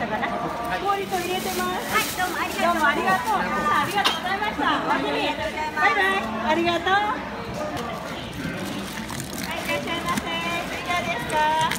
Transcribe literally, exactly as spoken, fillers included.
したかな。氷と入れてます。はい、どうもありがとう。どうもありがとう。ありがとうございました。バイバイ。ありがとう。はい、いらっしゃいませ。いかがですか。